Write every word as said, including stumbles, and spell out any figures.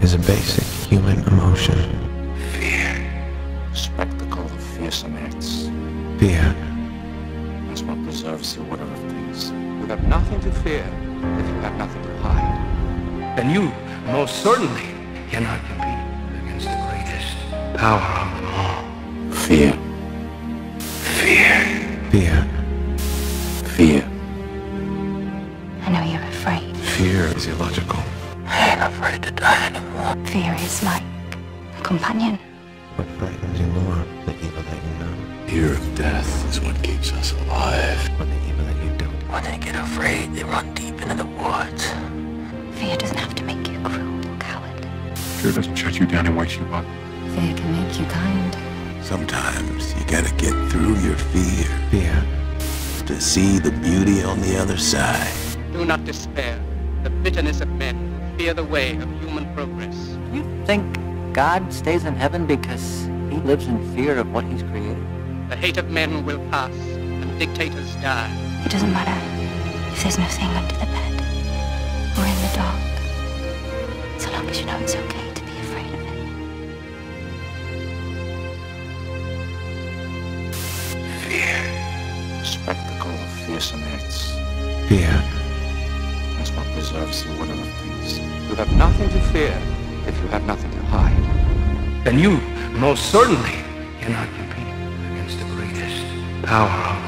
is a basic human emotion. Fear. Spectacle of fearsome acts. Fear. That's what preserves the order of things. You have nothing to fear if you have nothing to hide. Then you, most certainly, cannot compete against the greatest power of them all. Fear. Fear. Fear. Fear. I know you're afraid. Fear is illogical. I ain't afraid to die anymore. Fear is like a companion. What frightens you more, the evil that you know, Fear of death is what keeps us alive. or the evil that you don't? When they get afraid, they run deep into the woods. Fear doesn't have to make you cruel or coward. Fear doesn't shut you down and wakes you up. Fear can make you kind. Sometimes you gotta get through your fear Fear. to see the beauty on the other side. Do not despair. The bitterness of men fear the way of human progress. You think God stays in heaven because he lives in fear of what he's created? The hate of men will pass, and dictators die. It doesn't matter if there's nothing under the bed or in the dark, so long as you know it's okay to be afraid of it. Fear. Spectacle of fearsome acts. Fear. That's what preserves the order of things. You have nothing to fear if you have nothing to hide. Then you, most certainly, cannot compete against the greatest power of